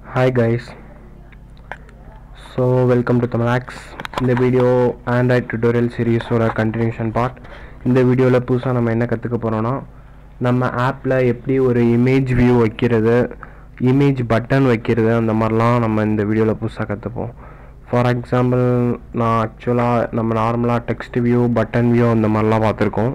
Hi guys, so welcome to Tamalax. இந்த video android tutorial சீரிஸோட continuation part. இந்த வீடியோவில் புதுசாக நம்ம என்ன கற்றுக்க போகிறோன்னா, நம்ம ஆப்பில் எப்படி ஒரு இமேஜ் வியூ வைக்கிறது, இமேஜ் பட்டன் வைக்கிறது, அந்த மாதிரிலாம் நம்ம இந்த வீடியோவில் புதுசாக கற்றுப்போம். ஃபார் எக்ஸாம்பிள், நான் ஆக்சுவலாக நம்ம நார்மலாக டெக்ஸ்ட் வியூ, பட்டன் வியூ அந்த மாதிரிலாம் பார்த்துருக்கோம்.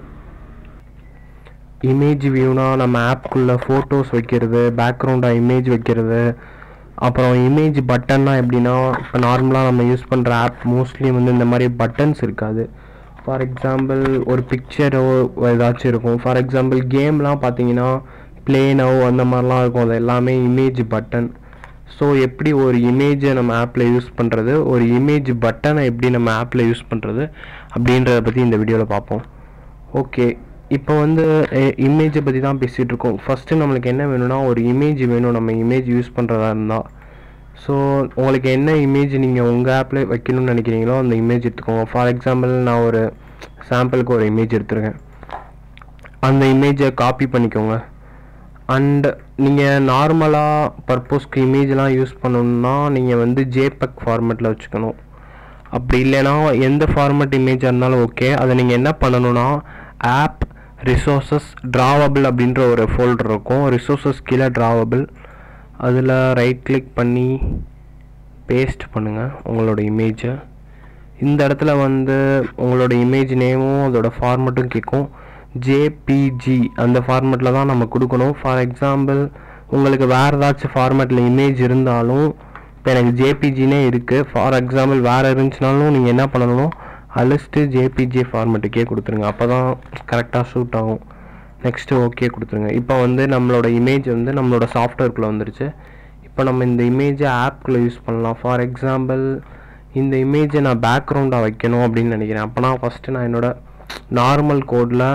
இமேஜ் வியூனா நம்ம ஆப்குள்ளே ஃபோட்டோஸ் வைக்கிறது, பேக்ரவுண்டாக இமேஜ் வைக்கிறது. அப்புறம் இமேஜ் பட்டன்னா எப்படின்னா, இப்போ நார்மலாக நம்ம யூஸ் பண்ணுற ஆப் மோஸ்ட்லி வந்து இந்த மாதிரி பட்டன்ஸ் இருக்காது. ஃபார் எக்ஸாம்பிள், ஒரு பிக்சரோ ஏதாச்சும் இருக்கும். ஃபார் எக்ஸாம்பிள், கேம்லாம் பார்த்தீங்கன்னா ப்ளேனோ அந்த மாதிரிலாம் இருக்கும். அது எல்லாமே இமேஜ் பட்டன். ஸோ எப்படி ஒரு இமேஜை நம்ம ஆப்பில் யூஸ் பண்ணுறது, ஒரு இமேஜ் பட்டனை எப்படி நம்ம ஆப்பில் யூஸ் பண்ணுறது அப்படின்றத பற்றி இந்த வீடியோவில் பார்ப்போம். ஓகே, இப்போ வந்து இமேஜை பற்றி தான் பேசிகிட்டு இருக்கோம். ஃபஸ்ட்டு நம்மளுக்கு என்ன வேணும்னா, ஒரு இமேஜ் வேணும் நம்ம இமேஜ் யூஸ் பண்ணுறதா இருந்தால். ஸோ உங்களுக்கு என்ன இமேஜ் நீங்கள் உங்கள் ஆப்பில் வைக்கணும்னு நினைக்கிறீங்களோ அந்த இமேஜ் எடுத்துக்கோங்க. ஃபார் எக்ஸாம்பிள், நான் ஒரு சாம்பிளுக்கு ஒரு இமேஜ் எடுத்துருக்கேன். அந்த இமேஜை காப்பி பண்ணிக்கோங்க. அண்ட் நீங்கள் நார்மலாக பர்பஸ்க்கு இமேஜெலாம் யூஸ் பண்ணணுன்னா நீங்கள் வந்து ஜேபெக் ஃபார்மேட்டில் வச்சுக்கணும். அப்படி இல்லைன்னா எந்த ஃபார்மேட் இமேஜாக இருந்தாலும் ஓகே. அதை நீங்கள் என்ன பண்ணணுன்னா, ஆப் ரிசோர்ஸஸ் ட்ராவபிள் அப்படின்ற ஒரு ஃபோல்டர் இருக்கும். ரிசோர்ஸஸ் கீழே ட்ராவபிள், அதில் ரைட் கிளிக் பண்ணி பேஸ்ட் பண்ணுங்கள் உங்களோட இமேஜை. இந்த இடத்துல வந்து உங்களோட இமேஜ் நேமும் அதோட ஃபார்மேட்டும் கேட்கும். ஜேபிஜி அந்த ஃபார்மேட்டில் தான் நம்ம கொடுக்கணும். ஃபார் எக்ஸாம்பிள், உங்களுக்கு வேறு ஏதாச்சும் ஃபார்மேட்டில் இமேஜ் இருந்தாலும், இப்போ எனக்கு ஜேபிஜினே இருக்குது, ஃபார் எக்ஸாம்பிள் வேறு இருந்துச்சுனாலும் நீங்கள் என்ன பண்ணணும், அலிஸ்ட்டு ஜேபிஜி ஃபார்மேட்டுக்கே கொடுத்துருங்க. அப்போ தான் கரெக்டாக ஷூட் ஆகும். நெக்ஸ்ட்டு ஓகே கொடுத்துருங்க. இப்போ வந்து நம்மளோட இமேஜ் வந்து நம்மளோட சாஃப்ட்வேர்க்குள்ளே வந்துருச்சு. இப்போ நம்ம இந்த இமேஜை ஆப்குள்ளே யூஸ் பண்ணலாம். ஃபார் எக்ஸாம்பிள், இந்த இமேஜை நான் பேக்ரவுண்டாக வைக்கணும் அப்படின்னு நினைக்கிறேன். அப்போனா ஃபஸ்ட்டு நான் என்னோட நார்மல் கோடில்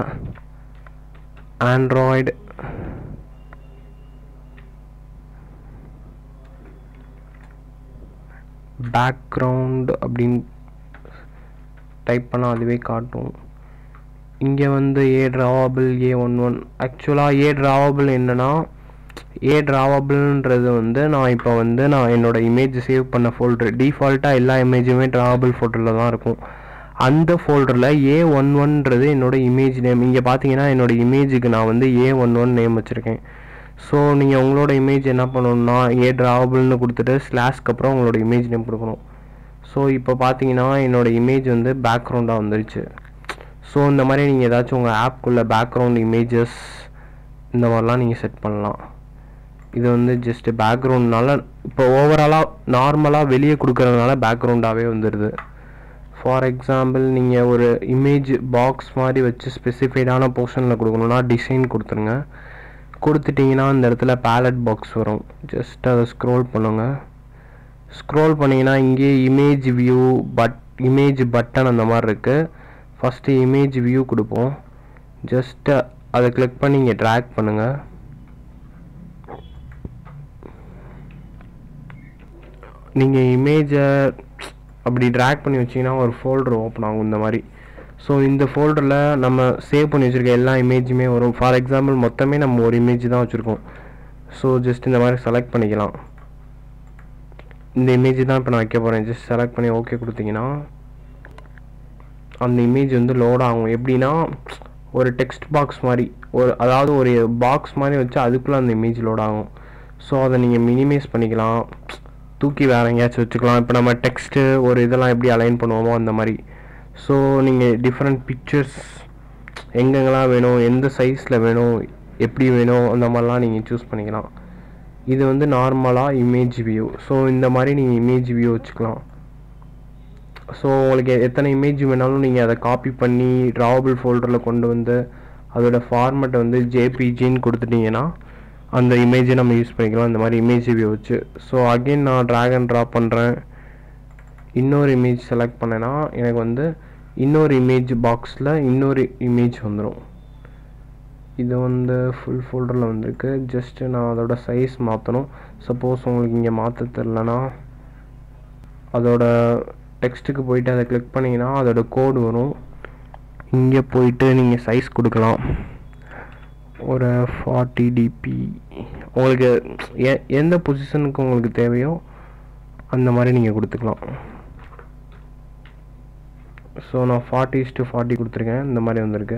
ஆண்ட்ராய்டு பேக்ரவுண்ட் அப்படின்னு டைப் பண்ணால் அதுவே காட்டும். இங்கே வந்து ஏ ட்ராவபிள் A11. ஆக்சுவலாக ஏ ட்ராவபிள் என்னென்னா, ஏ ட்ராவபிள்ன்றது வந்து நான் இப்போ வந்து நான் என்னோடய இமேஜ் சேவ் பண்ண ஃபோல்டர், டிஃபால்ட்டாக எல்லா இமேஜுமே ட்ராவபிள் ஃபோல்டரில் தான் இருக்கும். அந்த ஃபோல்டரில் A11ன்றது என்னோடய இமேஜ் நேம். இங்கே பார்த்தீங்கன்னா என்னோடய இமேஜுக்கு நான் வந்து A11 நேம் வச்சுருக்கேன். ஸோ நீங்கள் உங்களோட இமேஜ் என்ன பண்ணணுன்னா, ஏ ட்ராவபிள்னு கொடுத்துட்டு ஸ்லாஷ்க்கு அப்புறம் உங்களோட இமேஜ் நேம் கொடுக்கணும். ஸோ இப்போ பார்த்தீங்கன்னா என்னோடய இமேஜ் வந்து பேக்ரவுண்டாக வந்துருச்சு. ஸோ இந்த மாதிரி நீங்கள் ஏதாச்சும் உங்கள் ஆப்குள்ளே பேக்ரவுண்ட் இமேஜஸ் இந்த மாதிரிலாம் நீங்கள் செட் பண்ணலாம். இது வந்து ஜஸ்ட்டு பேக்ரவுண்ட்னால இப்போ ஓவராலாக நார்மலாக வெளியே கொடுக்குறதுனால பேக்ரவுண்டாகவே வந்துடுது. ஃபார் எக்ஸாம்பிள், நீங்கள் ஒரு இமேஜ் பாக்ஸ் மாதிரி வச்சு ஸ்பெசிஃபைடான போர்ஷனில் கொடுக்கணுன்னா டிசைன் கொடுத்துருங்க. கொடுத்துட்டிங்கன்னா இந்த இடத்துல பேலட் பாக்ஸ் வரும். ஜஸ்ட் அதை ஸ்க்ரோல் பண்ணுங்கள். ஸ்க்ரோல் பண்ணிங்கன்னா இங்கே இமேஜ் வியூ, இமேஜ் பட்டன் அந்த மாதிரி இருக்குது. ஃபஸ்ட்டு இமேஜ் வியூ கொடுப்போம். ஜஸ்ட்டு அதை கிளிக் பண்ணி இங்கே ட்ராக் பண்ணுங்கள். நீங்கள் இமேஜை அப்படி ட்ராக் பண்ணி வச்சிங்கன்னா ஒரு ஃபோல்டர் ஓப்பன் ஆகும் இந்த மாதிரி. ஸோ இந்த ஃபோல்டரில் நம்ம சேவ் பண்ணி வச்சுருக்க எல்லா இமேஜுமே வரும். ஃபார் எக்ஸாம்பிள், மொத்தமே நம்ம ஒரு இமேஜ் தான் வச்சுருக்கோம். ஸோ ஜஸ்ட் இந்த மாதிரி செலக்ட் பண்ணிக்கலாம். இந்த இமேஜ் தான் இப்போ நான் வைக்க போகிறேன். ஜஸ்ட் செலக்ட் பண்ணி ஓகே கொடுத்தீங்கன்னா அந்த இமேஜ் வந்து லோட் ஆகும். எப்படின்னா, ஒரு டெக்ஸ்ட் பாக்ஸ் மாதிரி, அதாவது ஒரு பாக்ஸ் மாதிரி வச்சு அதுக்குள்ளே அந்த இமேஜ் லோட் ஆகும். ஸோ அதை நீங்கள் மினிமைஸ் பண்ணிக்கலாம், தூக்கி வேறு எங்கேயாச்சும் வச்சுக்கலாம். இப்போ நம்ம டெக்ஸ்ட்டு ஒரு இதெல்லாம் எப்படி அலைன் பண்ணுவோமோ அந்த மாதிரி. ஸோ நீங்கள் டிஃப்ரெண்ட் பிக்சர்ஸ் எங்கெங்கெல்லாம் வேணும், எந்த சைஸில் வேணும், எப்படி வேணும், அந்த மாதிரிலாம் நீங்கள் சூஸ் பண்ணிக்கலாம். இது வந்து நார்மலாக இமேஜ் வியூ. ஸோ இந்த மாதிரி நீங்கள் இமேஜ் வியூ வச்சுக்கலாம். ஸோ உங்களுக்கு எத்தனை இமேஜ் வேணாலும் நீங்கள் அதை காப்பி பண்ணி ட்ராவபிள் ஃபோல்டரில் கொண்டு வந்து அதோட ஃபார்மேட்டை வந்து ஜேபிஜின்னு கொடுத்துட்டிங்கன்னா அந்த இமேஜை நம்ம யூஸ் பண்ணிக்கலாம் இந்த மாதிரி இமேஜ் வியூ வச்சு. ஸோ அகெயின் நான் ட்ராக் அண்ட் ட்ராப் பண்ணுறேன். இன்னொரு இமேஜ் செலக்ட் பண்ணேன்னா எனக்கு வந்து இன்னொரு இமேஜ் பாக்ஸில் இன்னொரு இமேஜ் வந்துடும். இது வந்து ஃபுல் ஃபோல்டரில் வந்திருக்கு. ஜஸ்ட்டு நான் அதோட சைஸ் மாற்றணும். சப்போஸ் உங்களுக்கு இங்கே மாற்ற தெரிலனா அதோட டெக்ஸ்ட்டுக்கு போயிட்டு அதை கிளிக் பண்ணிங்கன்னா அதோட கோடு வரும். இங்கே போயிட்டு நீங்கள் சைஸ் கொடுக்கலாம். ஒரு 40 dp உங்களுக்கு எந்த பொசிஷனுக்கு உங்களுக்கு தேவையோ அந்த மாதிரி நீங்கள் கொடுத்துக்கலாம். ஸோ நான் 40:40 கொடுத்துருக்கேன். இந்த மாதிரி வந்திருக்கு.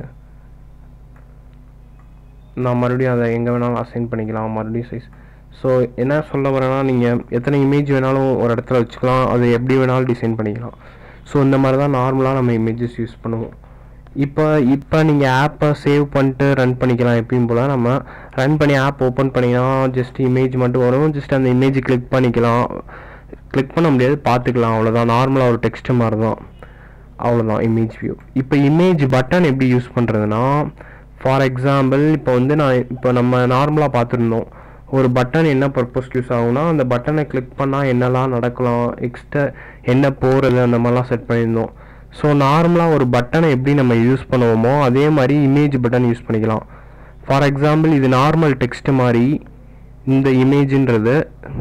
நான் மறுபடியும் அதை எங்கே வேணாலும் அசைன் பண்ணிக்கலாம், மறுபடியும் சைஸ். ஸோ என்ன சொல்ல வரேன்னா, நீங்கள் எத்தனை இமேஜ் வேணாலும் ஒரு இடத்துல வச்சுக்கலாம், அது எப்படி வேணாலும் டிசைன் பண்ணிக்கலாம். ஸோ இந்த மாதிரி தான் நார்மலாக நம்ம இமேஜஸ் யூஸ் பண்ணுவோம். இப்போ நீங்கள் ஆப்பை சேவ் பண்ணிட்டு ரன் பண்ணிக்கலாம். எப்பயும் போல் நம்ம ரன் பண்ணி ஆப் ஓப்பன் பண்ணிங்கன்னா ஜஸ்ட் இமேஜ் மட்டும் வரும். ஜஸ்ட் அந்த இமேஜ் கிளிக் பண்ணிக்கலாம். கிளிக் பண்ண முடியாது, பார்த்துக்கலாம், அவ்வளோதான். நார்மலாக ஒரு டெக்ஸ்ட் மாதிரி தான், அவ்வளோதான் இமேஜ் வியூ. இப்போ இமேஜ் பட்டன் எப்படி யூஸ் பண்ணுறதுன்னா, ஃபார் எக்ஸாம்பிள் இப்போ நம்ம நார்மலாக பார்த்துருந்தோம், ஒரு பட்டன் என்ன பர்பஸ்க்கு யூஸ் ஆகும்னா, அந்த பட்டனை கிளிக் பண்ணால் என்னெல்லாம் நடக்கலாம், எக்ஸ்ட்ரா என்ன போகிறது, அந்த மாதிரிலாம் செட் பண்ணியிருந்தோம். ஸோ நார்மலாக ஒரு பட்டனை எப்படி நம்ம யூஸ் பண்ணுவோமோ அதே மாதிரி இமேஜ் பட்டன் யூஸ் பண்ணிக்கலாம். ஃபார் எக்ஸாம்பிள் இது நார்மல் டெக்ஸ்ட் மாதிரி, இந்த இமேஜ்ன்றது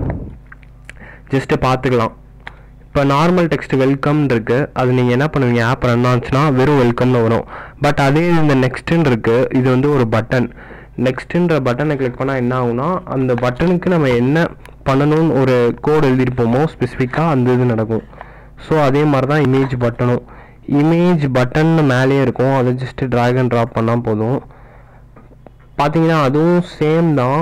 ஜஸ்ட்டு பார்த்துக்கலாம். இப்போ நார்மல் டெக்ஸ்ட் வெல்கம் இருக்குது, அது நீங்கள் என்ன பண்ணுவீங்க, ஆப் ரன் ஆச்சுன்னா வெறும் வெல்கம்னு வரும். பட் அதே இந்த நெக்ஸ்ட்டுன்னு இருக்குது, இது வந்து ஒரு பட்டன். நெக்ஸ்ட்டுன்ற பட்டனை கிளிக் பண்ணால் என்ன ஆகுனா, அந்த பட்டனுக்கு நம்ம என்ன பண்ணணும்னு ஒரு கோட் எழுதியிருப்போமோ ஸ்பெசிஃபிக்காக அந்த இது நடக்கும். ஸோ அதே மாதிரி தான் இமேஜ் பட்டனும். இமேஜ் பட்டன் மேலேயே இருக்கும், அதை ஜஸ்ட்டு ட்ராக் அண்ட் ட்ராப் பண்ணால் போதும். பார்த்தீங்கன்னா அதுவும் சேம் தான்.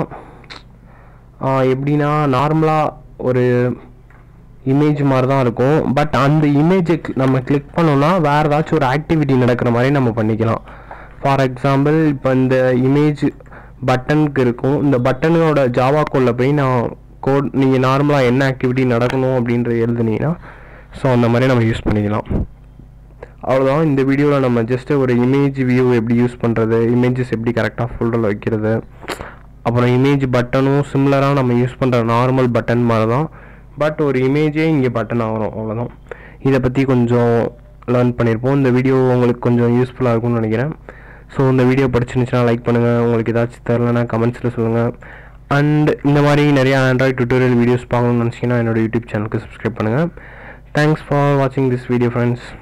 எப்படின்னா நார்மலாக ஒரு இமேஜ் மாதிரி தான் இருக்கும். பட் அந்த இமேஜை நம்ம கிளிக் பண்ணோம்னா வேறு ஏதாச்சும் ஒரு ஆக்டிவிட்டி நடக்கிற மாதிரி நம்ம பண்ணிக்கலாம். ஃபார் எக்ஸாம்பிள் இப்போ இந்த இமேஜ் பட்டனுக்கு இருக்கும், இந்த பட்டனோட ஜாவா கோடில் போய் நான் கோட் நீங்கள் நார்மலாக என்ன ஆக்டிவிட்டி நடக்கணும் அப்படின்றது எழுதுனீங்கன்னா ஸோ அந்த மாதிரி நம்ம யூஸ் பண்ணிக்கலாம். அவ்வளோதான். இந்த வீடியோவில் நம்ம ஜஸ்ட்டு ஒரு இமேஜ் வியூ எப்படி யூஸ் பண்ணுறது, இமேஜஸ் எப்படி கரெக்டாக ஃபோல்டரில் வைக்கிறது, அப்புறம் இமேஜ் பட்டனும் சிமிலராக நம்ம யூஸ் பண்ணுற நார்மல் பட்டன் மாதிரி தான், பட் ஒரு இமேஜே இங்கே பட்டன் ஆகிறோம், அவ்வளோதான். இதை பற்றி கொஞ்சம் லேர்ன் பண்ணியிருப்போம். இந்த வீடியோ உங்களுக்கு கொஞ்சம் யூஸ்ஃபுல்லாக இருக்கும்னு நினைக்கிறேன். ஸோ இந்த வீடியோ படிச்சிருந்துச்சுன்னா லைக் பண்ணுங்கள், உங்களுக்கு ஏதாச்சும் தெரிலனா கமெண்ட்ஸில் சொல்லுங்கள். அண்ட் இந்த மாதிரி நிறையா ஆண்ட்ராய்ட் டியூட்டோரியல் வீடியோஸ் பார்க்கணும்னு நினச்சிங்கன்னா என்னோடய யூடியூப் சேனலுக்கு சப்ஸ்கிரைப் பண்ணுங்கள். தேங்க்ஸ் ஃபார் வாட்சிங் திஸ் வீடியோ ஃப்ரெண்ட்ஸ்.